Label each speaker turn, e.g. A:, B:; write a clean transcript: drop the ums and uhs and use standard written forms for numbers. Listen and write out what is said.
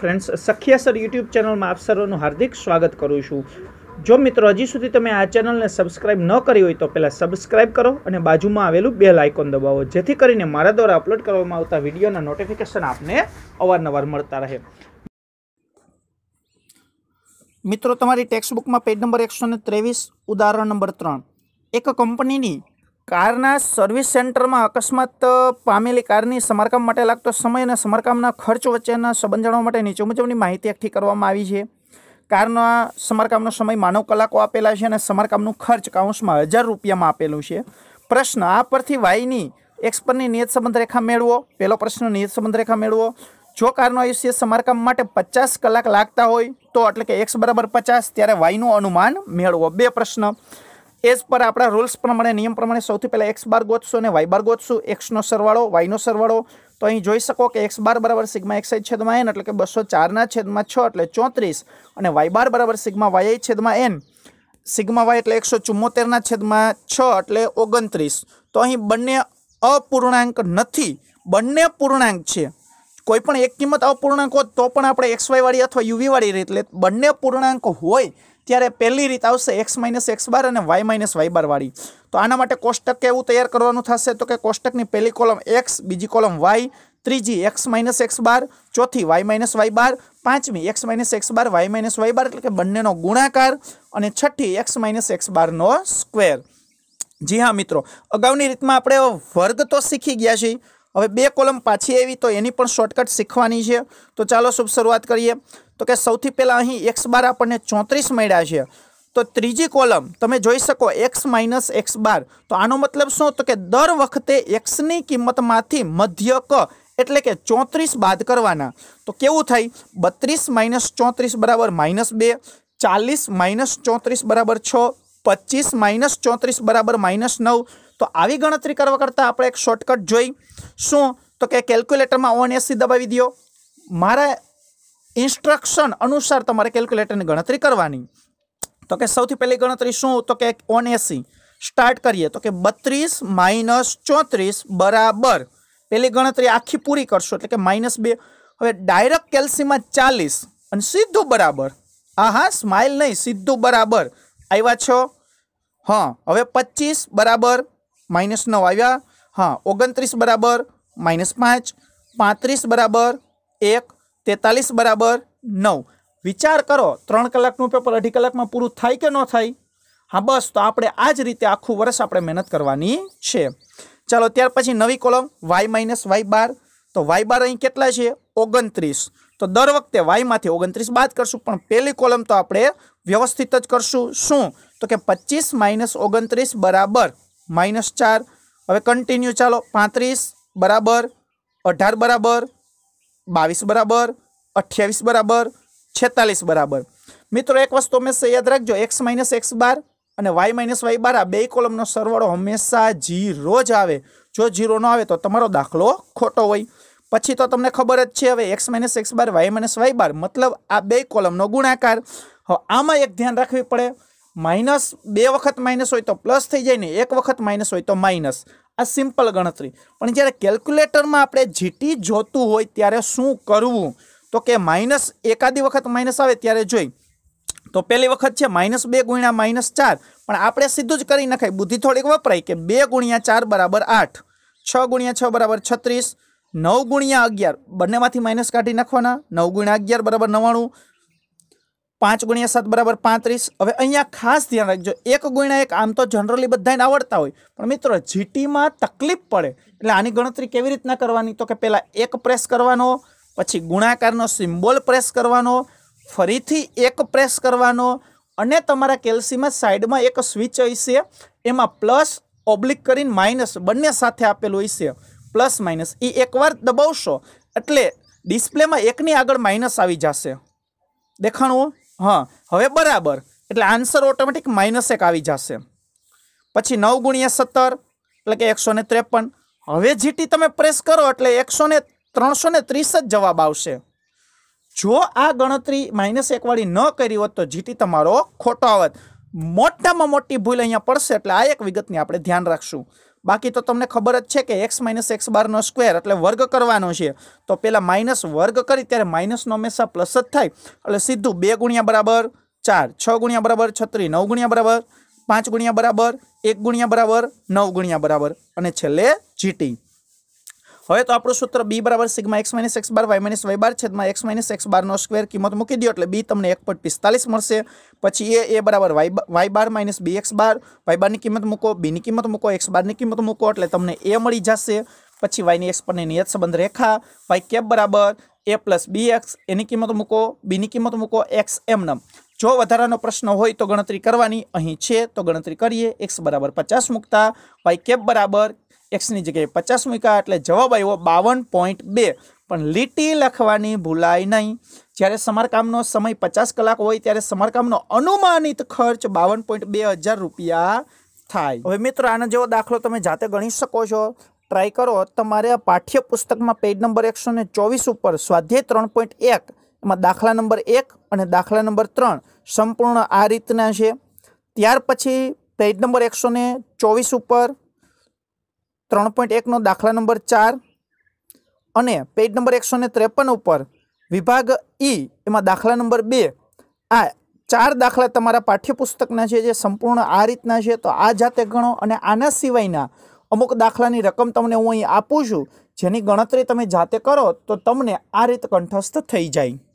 A: Friends, सखिया sir YouTube channel में आप सर्वનું हार्दिक स्वागत करूँ छूँ। जो मित्रों हजी सुधी तमे आ चैनल ने सब्सक्राइब न करी होय तो पहला सब्सक्राइब करो और बाजू में आवेलू बेल आइकन दबावो, जेथी करीने मारा द्वारा अपलोड करवामां आवता विडियोना नोटिफिकेशन आपने अवारनवार मळता रहे। मित्रों, तमारी टेक्स्टबुक में पेज नंबर 123 उदाहरण नंबर 3 एक कंपनी कारना सर्विस सेंटर में अकस्मात पामेली कारनी समारकाम माटे लागतो समय अने समारकामना खर्च वच्चेना संबंध जाणवा माटे नीचे मुजबनी माहिती एकठी करवामां आवी छे। कारना समारकामनो समय मानव कलाको आपेला छे अने समारकामनो खर्च काउंसमां 1000 रूपियामां आपेलुं छे। प्रश्न आ परथी y नी x परनी नियत संबंध रेखा मेळवो। पहेलो प्रश्न नियत संबंध रेखा मेळवो। जो कारनो आयुष्य समारकाम माटे 50 कलाक लागता होय तो एटले के x बराबर 50 त्यारे y नुं अनुमान मेळवो। बे प्रश्न एज पर अपना रूल्स प्रमाणे नियम प्रमाणे सौथी पहला एक्स बार गोतशो ने वाय बार गोतशो। एक्स नो सरवाळो वाय नो सरवाळो तो अहीं जोई शको कि एक्स बार बराबर सिग्मा एक्स छेदमां एन एटले के 204 ना छेदमां 6 एटले 34 अने वाय बार बराबर सिग्मा वाय छेदमां एन सिग्मा वाय एटले 174 ना छेदमां 6 एटले 29। तो अहीं बंने अपूर्णांक नथी, बंने पूर्णांक छे। कोईपण एक किंमत अपूर्णांक होत तो पण आपणे एक्स वाय वाળી अथवा યુવી વાળી રીત એટલે બંને પૂર્ણાંક હોય ત્યારે પહેલી રીત આવશે x માઇનસ એક્સ બાર અને y માઇનસ વાય બાર વાળી। તો આના માટે કોષ્ટક કેવું તૈયાર કરવાનું થશે તો કે કોષ્ટકની પહેલી કોલમ x, બીજી કોલમ y, ત્રીજી x માઇનસ એક્સ બાર, ચોથી y માઇનસ વાય બાર, પાંચમી x minus x bar y minus y bar એટલે કે બંનેનો ગુણાકાર અને છઠ્ઠી x માઇનસ એક્સ બારનો સ્ક્વેર। जी हाँ मित्रों, अगाउनी रीतमां आपणे वर्ग तो शीखी गया छीए। हवे बे कोलम पाछी आवी तो एनी पण शॉर्टकट शीखवानी छे। तो चालो शुभ शुरुआत करीए। तो कि सौथी पहला अहीं एक्स बार आपणे 34 मळ्या छे तो त्रीजी कोलम तमे जोई शको एक्स माइनस एक्स बार। तो आनो मतलब शुं तो कि दर वखते एक्स नी किंमतमांथी मध्यक एटले के 34 बाद करवाना। तो केवुं थाय 32 माइनस 34 बराबर -2, 40 माइनस 34 बराबर 6, 25 माइनस 34 बराबर -9। तो आवी गणतरी करवा करता आपणे एक शॉर्टकट जोई शुं तो कि केल्क्युलेटर में 79 दबावी दियो। मारा इंस्ट्रक्शन अनुसार तमारे केल्क्युलेटर की गणतरी करवानी। तो कि सौथी पहली गणतरी शुं तो कि 79 स्टार्ट करिए तो कि 32 माइनस 34 बराबर पहली गणतरी आखी पूरी करशो एटले के -2। हवे डायरेक्ट केल्सी में 40 अने सीधू बराबर, हाँ स्माइल नहीं, सीधू बराबर आव्या छो। हाँ हवे 25 बराबर -9 आव्या। हाँ 29 बराबर -5, 35 बराबर 1, 43 बराबर 9। विचार करो 3 कलाकनुं पेपर 2.5 कलाक में पूरुं थाय के न थाय? हाँ बस तो आपणे आ ज रीते आखुं वर्ष आपणे मेहनत करवानी छे। चलो त्यार पछी नवी column y minus y bar. तो वाय बार अहीं केटला छे 29। तो दर वखते वाय मांथी 29 बाद करशुं पण पहली कोलम तो आपणे व्यवस्थित ज करशुं। शुं तो कि 25 माइनस 29 बराबर -4। हवे कंटीन्यू चालो 35 बराबर 18 बराबर 22 बराबर 28 बराबर 46 बराबर। मित्रों एक वस्तु हमेशा याद रखजो, एक्स माइनस एक्स बार और वाय माइनस वाय बार आ बे कोलमनो सरवाळो हमेशा 0 ज आवे। जो 0 न आवे तो तमारो दाखलो खोटो होय। पछी तो तमने खबर ज छे हवे x minus x bar y minus y bar मतलब आ बे कोलमनो गुणाकार। हवे आमां एक ध्यान राखवी पड़े, माइनस 2 वखत माइनस होय तो प्लस थई जाय ने 1 वखत माइनस होय तो माइनस। आ सिंपल गणतरी। पण ज्यारे केल्क्युलेटर में आपणे जीटी जोतुं होय त्यारे शुं करवुं तो कि माइनस एकादी वखत माइनस आवे त्यारे जोई। तो पहली वखत छे -2 गुण्या -4 पण आपणे सीधुं ज करी नखाय, बुद्धि थोड़ीक वपराय कि 2 गुण्या 4 बराबर 8, 6 गुण्या 6 बराबर 36, 9 गुण्या 11 बंनेमांथी माइनस काढी नाखवाना। 9 गुण्या 11 बराबर 99, 5 गुण्या 7 बराबर 35। हवे अहींया खास ध्यान राखजो 1 गुण्या 1 आम तो जनरली बधाने आवडता होय पण मित्रों जीटी में तकलीफ पड़े एटले आनी गणतरी केवी रीतना करवानी तो कि पहला 1 प्रेस करवानो, पछी गुणाकारनो सिम्बोल प्रेस करवानो, फरीथी 1 प्रेस करवानो अने तमारा केल्सी में साइड में एक स्विच हशे एमां प्लस ओब्लिक करीने माइनस बंने साथे आपेलुं हशे प्लस माइनस। ई एकवार दबावशो एटले डिस्प्ले में 1 नी आगळ माइनस आवी जशे। देखाणुं? हाँ हवे बराबर एटले आंसर ऑटोमेटिक -1 आवी जशे। पछी 9 गुण्या 17 एटले के 153। हवे जीटी तमे प्रेस करो एटले 330 ज जवाब आवशे। जो आ गणतरी -1 वाળી न करी होत तो जीटी तमारो खोटो आवत। मोटामां मोटी भूल अहींया पड़शे एटले आ एक विगतनी आपणे ध्यान राखशुं। બાકી તો તમને ખબર જ છે કે x માઇનસ એક્સ બારનો સ્ક્વેર એટલે વર્ગ કરવાનો છે, તો પહેલાં માઇનસ વર્ગ કરી ત્યારે માઇનસનો હંમેશા પ્લસ જ થાય, એટલે સીધું 2 ગુણ્યા બરાબર 4, 6 ગુણ્યા બરાબર 36, 9 ગુણ્યા બરાબર 5 ગુણ્યા બરાબર 1 ગુણ્યા બરાબર 9 ગુણ્યા બરાબર અને છેલ્લે જીટી। હવે તો આપણું સૂત્ર b બરાબર sigma x minus x bar y minus y bar છેદમાં x માઇનસ એક્સ બારનો સ્ક્વેર કિંમત મૂકી દો એટલે b તમને 1.45 મળશે। પછી a બરાબર y bar minus b x bar, y બારની કિંમત મૂકો, b ની કિંમત મૂકો, x બારની કિંમત મૂકો એટલે તમને a મળી જશે। પછી y ની x પરની નિયત સંબંધ રેખા y કેપ બરાબર a પ્લસ bx, એની કિંમત મૂકો, b ની કિંમત મૂકો, x એમનેમ। જો વધારાનો પ્રશ્ન હોય તો ગણતરી કરવાની, અહીં છે તો ગણતરી કરીએ। x બરાબર 50 મૂકતા y કેપ બરાબર x ની જગ્યાએ 50 મૂક્યા એટલે જવાબ આવ્યો 52.2। પણ લીટી લખવાની ભૂલાય નહીં। જ્યારે સમારકામનો સમય 50 કલાક હોય ત્યારે સમારકામનો અનુમાનિત ખર્ચ 52.2 હજાર રૂપિયા થાય। હવે મિત્રો આનો જેવો દાખલો તમે જાતે ગણી શકો છો, ટ્રાય કરો। તમારે પાઠ્યપુસ્તકમાં પેજ નંબર 124 ઉપર સ્વાધ્યાય 3.1 એમાં દાખલા નંબર 1 અને દાખલા નંબર 3 સંપૂર્ણ આ રીતના છે। ત્યાર પછી પેજ નંબર 124 ઉપર 3.1 નો દાખલા નંબર 4 અને પેજ નંબર 153 ઉપર વિભાગ ઈ એમાં દાખલા નંબર 2, આ 4 દાખલા તમારા પાઠ્યપુસ્તકના છે જે સંપૂર્ણ આ રીતના છે, તો આ જાતે ગણો। અને આના સિવાયના અમુક દાખલાની રકમ તમને હું અહીં આપું છું, જેની ગણતરી તમે જાતે કરો તો તમને આ રીતે કંઠસ્થ થઈ જાય।